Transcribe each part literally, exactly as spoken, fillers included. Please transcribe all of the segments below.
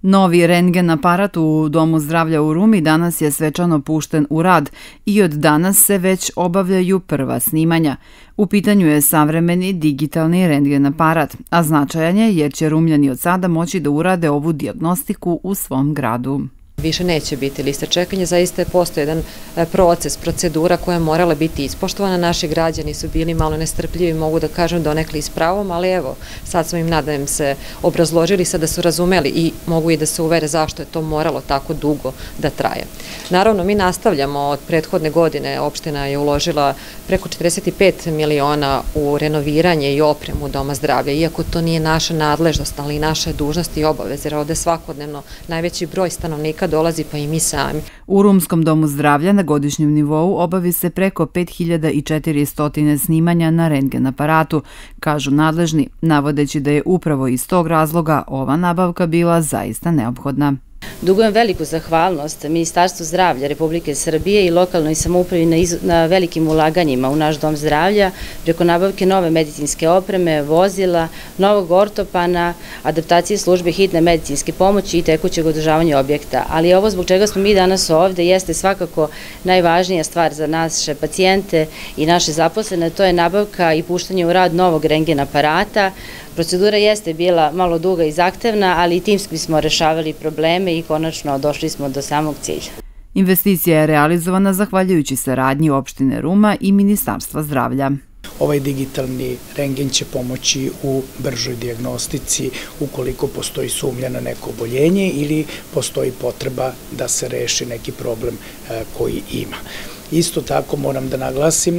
Novi rentgen aparat u Domu zdravlja u Rumi danas je svečano pušten u rad i od danas se već obavljaju prva snimanja. U pitanju je savremeni digitalni rentgen aparat, a značajan je jer će Rumljani od sada moći da urade ovu dijagnostiku u svom gradu. Više neće biti liste čekanja, zaista je postoji jedan proces, procedura koja je morala biti ispoštovana. Naši građani su bili malo nestrpljivi, mogu da kažem donekli s pravom, ali evo, sad smo im, nadam se, obrazložili sada su razumeli i mogu i da se uvere zašto je to moralo tako dugo da traje. Naravno, mi nastavljamo od prethodne godine, opština je uložila preko četrdeset pet miliona u renoviranje i opremu Doma zdravlja, iako to nije naša nadležnost, ali i naša dužnost i obaveze, jer ovde svakodnevno najveći broj stanovnika dolazi pa i mi sami. U Rumskom domu zdravlja na godišnjem nivou obavi se preko pet hiljada četiristo snimanja na rentgen aparatu, kažu nadležni, navodeći da je upravo iz tog razloga ova nabavka bila zaista neophodna. Dugujem veliku zahvalnost Ministarstvu zdravlja Republike Srbije i lokalnoj samoupravi na velikim ulaganjima u naš dom zdravlja preko nabavke nove medicinske opreme, vozila, novog ortopana, adaptacije službe hitne medicinske pomoći i tekućeg održavanja objekta. Ali ovo zbog čega smo mi danas ovde jeste svakako najvažnija stvar za naše pacijente i naše zaposlene, to je nabavka i puštanje u rad novog rentgen aparata. Procedura jeste bila malo duga i zahtevna, ali i timski smo rešavali probleme i konačno došli smo do samog cilja. Investicija je realizovana zahvaljujući saradnji opštine Ruma i Ministarstva zdravlja. Ovaj digitalni rentgen će pomoći u bržoj dijagnostici ukoliko postoji sumnja na neko oboljenje ili postoji potreba da se reši neki problem koji ima. Isto tako moram da naglasim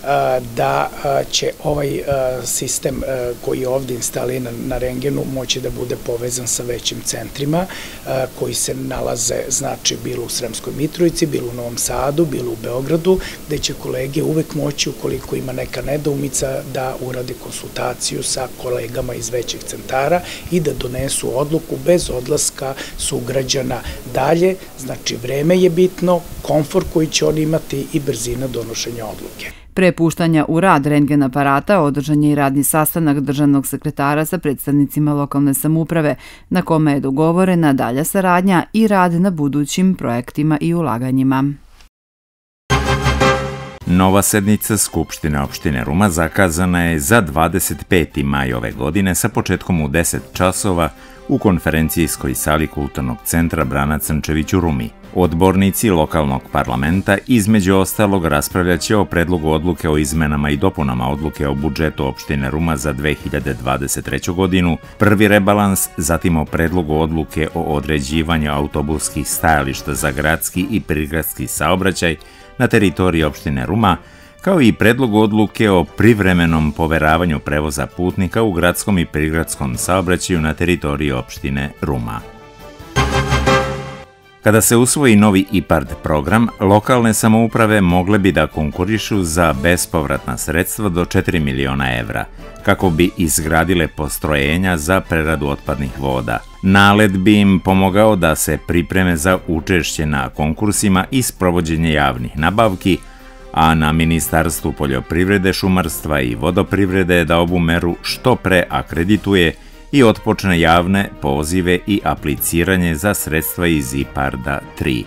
da će ovaj sistem koji je ovdje instaliran na rentgenu moći da bude povezan sa većim centrima koji se nalaze, znači, bilo u Sremskoj Mitrovici, bilo u Novom Sadu, bilo u Beogradu, gde će kolege uvek moći, ukoliko ima neka nedoumica, da urade konsultaciju sa kolegama iz većih centara i da donesu odluku bez odlaska sugrađana dalje. Znači, vreme je bitno, komfor koji će oni imati i brzina donošenja odluke. Pre puštanja u rad rentgen aparata održan je i radni sastanak državnog sekretara sa predstavnicima lokalne samouprave, na kome je dogovorena dalja saradnja i rad na budućim projektima i ulaganjima. Nova sednica Skupštine opštine Ruma zakazana je za dvadeset peti maj ove godine sa početkom u deset časova u konferencijskoj sali Kulturnog centra Brana Crnčević u Rumi. Odbornici lokalnog parlamenta između ostalog raspravljaće o predlogu odluke o izmenama i dopunama odluke o budžetu opštine Ruma za dve hiljade dvadeset treću godinu, prvi rebalans, zatim o predlogu odluke o određivanju autobuskih stajališta za gradski i prigradski saobraćaj na teritoriji opštine Ruma, kao i predlogu odluke o privremenom poveravanju prevoza putnika u gradskom i prigradskom saobraćaju na teritoriji opštine Ruma. Kada se usvoji novi IPARD program, lokalne samouprave mogle bi da konkurišu za bespovratna sredstva do četiri miliona evra, kako bi izgradile postrojenja za preradu otpadnih voda. Nalet bi im pomogao da se pripreme za učešće na konkursima i sprovođenje javnih nabavki, a na Ministarstvu poljoprivrede, šumarstva i vodoprivrede da ovu meru što pre akredituje i otpočne javne pozive i apliciranje za sredstva iz IPARD-a tri.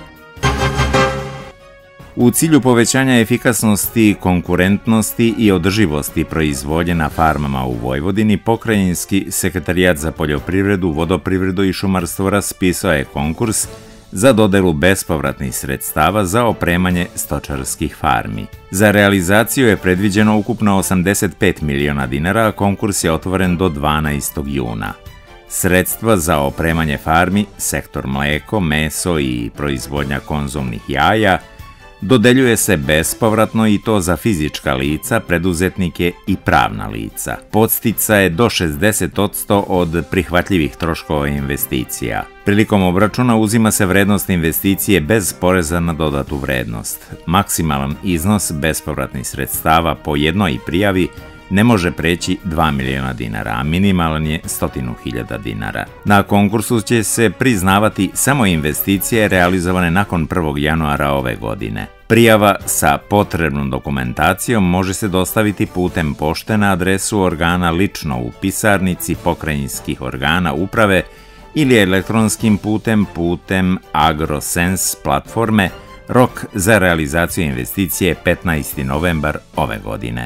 U cilju povećanja efikasnosti, konkurentnosti i održivosti proizvodnje na farmama u Vojvodini, Pokrajinski sekretarijat za poljoprivredu, vodoprivredu i šumarstvo raspisao je konkurs za dodelu bespovratnih sredstava za opremanje stočarskih farmi. Za realizaciju je predviđeno ukupno osamdeset pet miliona dinara, a konkurs je otvoren do dvanaestog juna. Sredstva za opremanje farmi, sektor mleko, meso i proizvodnja konzumnih jaja dodeljuje se bespovratno i to za fizička lica, preduzetnike i pravna lica. Podstica je do šezdeset posto od prihvatljivih troškova investicija. Prilikom obračuna uzima se vrednost investicije bez poreza na dodatu vrednost. Maksimalan iznos bespovratnih sredstava po jednoj prijavi ne može preći dva miliona dinara, a minimalan je stotinu hiljada dinara. Na konkursu će se priznavati samo investicije realizovane nakon prvog januara ove godine. Prijava sa potrebnom dokumentacijom može se dostaviti putem pošte na adresu organa lično u pisarnici pokrajinskih organa uprave ili elektronskim putem putem AgroSense platforme. Rok za realizaciju investicije je petnaesti novembar ove godine.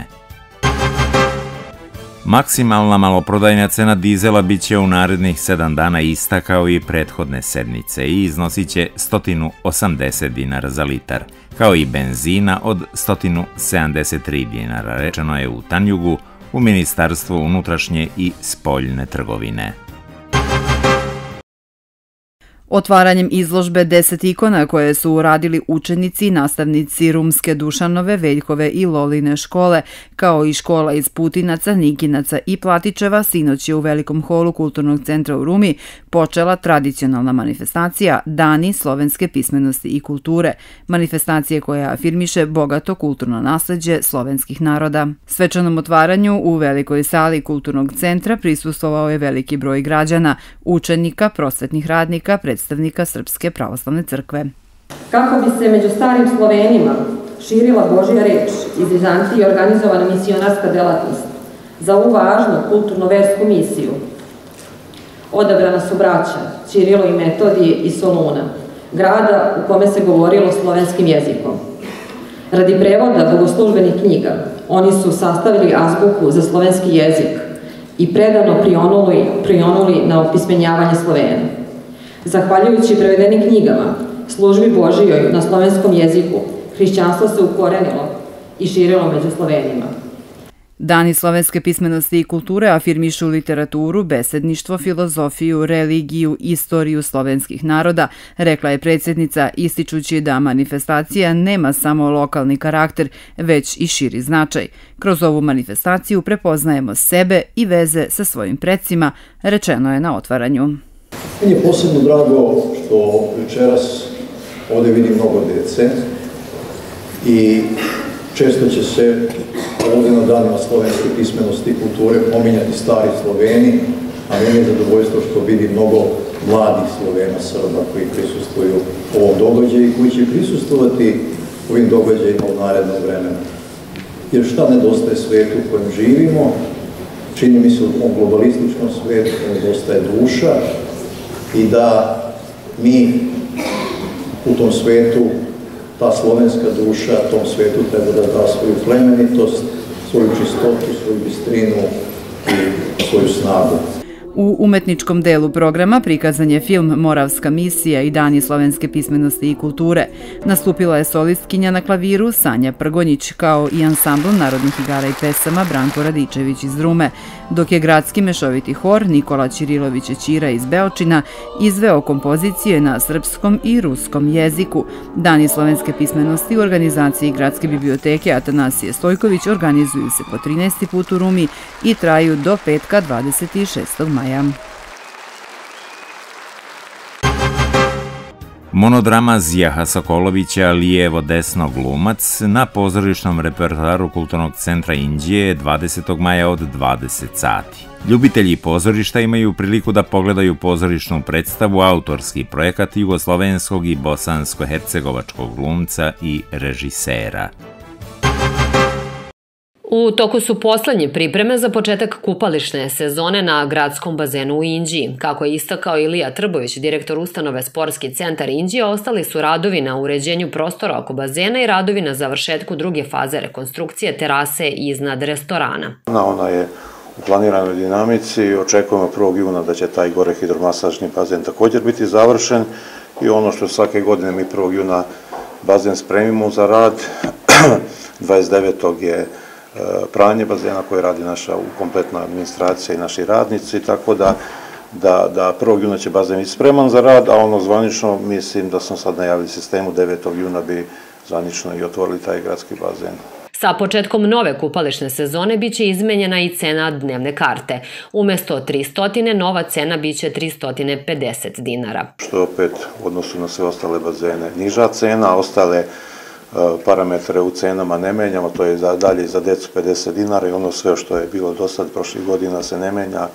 Maksimalna maloprodajna cena dizela biće u narednih sedam dana ista kao i prethodne sedmice i iznosit će sto osamdeset dinara za litar, kao i benzina od sto sedamdeset tri dinara, rečeno je u Tanjugu u Ministarstvu unutrašnje i spoljne trgovine. Otvaranjem izložbe deset ikona koje su uradili učenici i nastavnici Rumske Dušanove, Veljkove i Loline škole, kao i škola iz Putinaca, Nikinaca i Platičeva, sinoć je u velikom holu Kulturnog centra u Rumi počela tradicionalna manifestacija Dani slovenske pismenosti i kulture, manifestacije koja afirmiše bogato kulturno nasleđe slovenskih naroda. Svečanom otvaranju u velikoj sali Kulturnog centra prisustvovao je veliki broj građana, učenika, prosvetnih radnika, predstavnika Srpske pravoslavne crkve. Kako bi se među starim Slovenima širila Božja reč, iz Vizantije organizovana misionarska delatnost za ovu važnu kulturno-versku misiju, odabrana su braća Ćirilo i Metodije iz Soluna, grada u kome se govorilo slovenskim jezikom. Radi prevoda bogoslužbenih knjiga, oni su sastavili azbuku za slovenski jezik i predano prionuli, prionuli na opismenjavanje Slovena. Zahvaljujući prevedenim knjigama, službi Božijoj na slovenskom jeziku, hrišćanstvo se ukorenilo i širilo među Slovenima. Dani slovenske pismenosti i kulture afirmišu literaturu, besedništvo, filozofiju, religiju, istoriju slovenskih naroda, rekla je predsjednica, ističući da manifestacija nema samo lokalni karakter, već i širi značaj. Kroz ovu manifestaciju prepoznajemo sebe i veze sa svojim predsima, rečeno je na otvaranju. Meni je posebno drago što večeras ovde vidim mnogo dece i često će se ovde na danima slovenske pismenosti i kulture pominjati stari Sloveni, a meni je zadovoljstvo što vidim mnogo mladih Slovena, Srba koji prisustvuju ovom događaju i koji će prisustvovati ovim događajima u narednom vremenu. Jer šta nedostaje svetu u kojem živimo? Čini mi se u tom globalističkom svetu nedostaje duša i da mi u tom svetu, ta slovenska duša tom svetu treba da da svoju plemenitost, svoju čistotu, svoju bistrinu i svoju snagu. U umetničkom delu programa prikazan je film Moravska misija i Dani slovenske pismenosti i kulture. Nastupila je solistkinja na klaviru Sanja Prgonjić, kao i ansambl narodnih igara i pesama Branko Radičević iz Rume, dok je gradski mešoviti hor Nikola Ćirilović Ćira iz Beočina izveo kompozicije na srpskom i ruskom jeziku. Dani slovenske pismenosti u organizaciji Gradske biblioteke Atanasije Stojković organizuju se po trinaesti put u Rumi i traju do petka dvadeset šestog maja. Monodrama Zijaha Sokolovića Lijevo-desno glumac na pozorišnom repertoaru Kulturnog centra Inđije dvadesetog maja od dvadeset sati. Ljubitelji pozorišta imaju priliku da pogledaju pozorišnu predstavu, autorski projekat jugoslovenskog i bosansko-hercegovačkog glumca i režisera. U toku su poslednje pripreme za početak kupališne sezone na gradskom bazenu u Inđiji. Kako je istakao Ilija Trbović, direktor ustanove Sportski centar Inđija, ostali su radovi na uređenju prostora oko bazena i radovi na završetku druge faze rekonstrukcije terase iznad restorana. Ona je u planiranoj dinamici i očekujemo prvog juna da će taj gore hidromasažni bazen također biti završen i ono što svake godine mi prvog juna bazen spremimo za rad, dvadeset devetog je pranje bazena koje radi naša kompletna administracija i naši radnici, tako da, da, da prvog juna će bazen biti spreman za rad, a ono zvanično mislim da smo sad najavili sistemu, devetog juna bi zvanično i otvorili taj gradski bazen. Sa početkom nove kupališne sezone biće izmenjena i cena dnevne karte. Umesto tristo, nova cena biće tristo pedeset dinara. Što opet u odnosu na sve ostale bazene niža cena, a ostale parametre u cenama ne menjamo, to je dalje za decu pedeset dinara i ono sve što je bilo do sad prošlih godina se ne menja,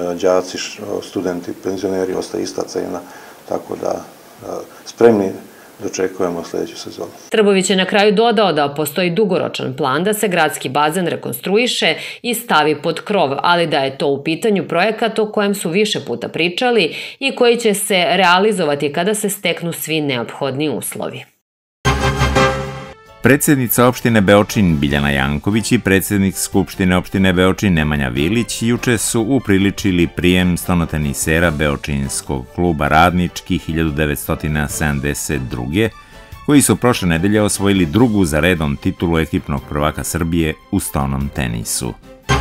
đaci, studenti, penzioneri, ostaje ista cena, tako da spremni dočekujemo sljedeću sezonu. Trbović je na kraju dodao da postoji dugoročan plan da se gradski bazen rekonstruiše i stavi pod krov, ali da je to u pitanju projekat o kojem su više puta pričali i koji će se realizovati kada se steknu svi neophodni uslovi. Predsjednica opštine Beočin Biljana Janković i predsjednik Skupštine opštine Beočin Nemanja Vilić juče su upriličili prijem stonotenisera Beočinskog kluba Radnički hiljadu devetsto sedamdeset druge koji su prošle nedelje osvojili drugu za redom titulu ekipnog prvaka Srbije u stonom tenisu.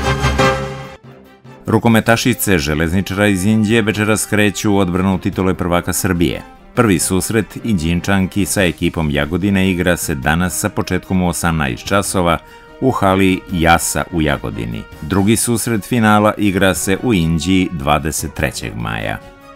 Rukometašice železničara iz Inđije večeras kreću u odbranu titule prvaka Srbije. Prvi susret Inđinčanki sa ekipom Jagodine igra se danas sa početkom u osamnaest časova u hali Jasa u Jagodini. Drugi susret finala igra se u Inđiji dvadeset trećeg maja.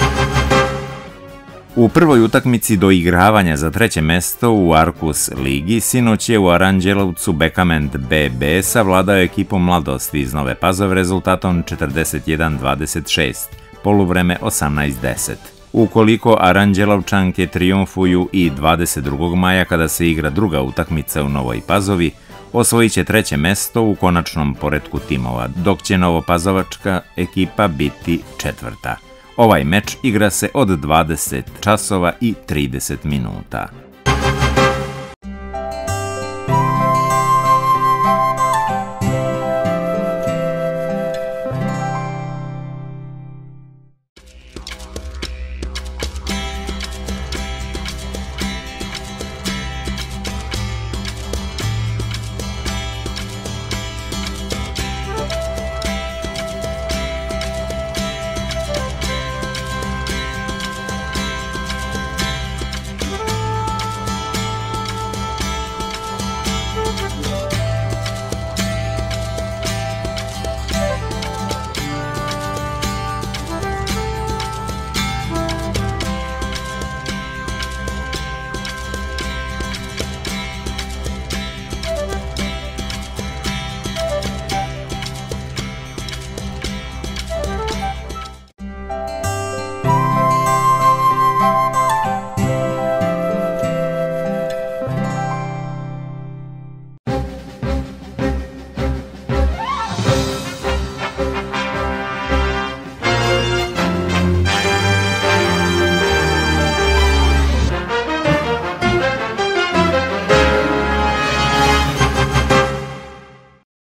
U prvoj utakmici do igravanja za treće mesto u Arkus ligi sinoć je u Aranđelovcu Bekament B B savladao ekipom Mladosti iz Nove Pazove rezultatom četrdeset jedan dvadeset šest, poluvreme osamnaest deset. Ukoliko Aranđelovčanke trijumfuju i dvadeset drugog maja kada se igra druga utakmica u Novoj Pazovi, osvojit će treće mesto u konačnom poretku timova, dok će novopazovačka ekipa biti četvrta. Ovaj meč igra se od dvadeset časova i trideset minuta.